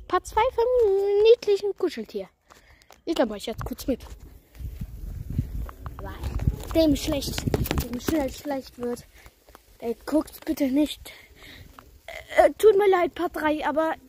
Part 2 vom niedlichen Kuscheltier. Ich glaube euch jetzt kurz mit. Aber dem schnell schlecht wird, guckt bitte nicht. Tut mir leid, Part 3, aber